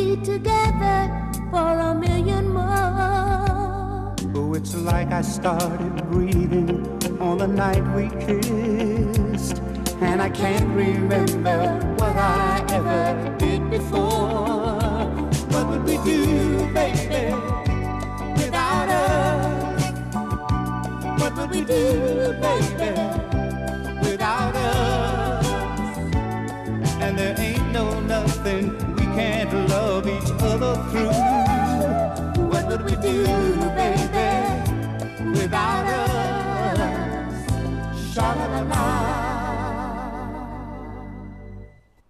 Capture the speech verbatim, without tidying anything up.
be together for a million more. Oh, it's like I started breathing on the night we kissed, and I can't remember what I ever did before. What would we do, baby, without us? What would we do, baby, without us? And there ain't no nothing we can't love each other through. What would we do, baby, without us? Sha-la-la-la.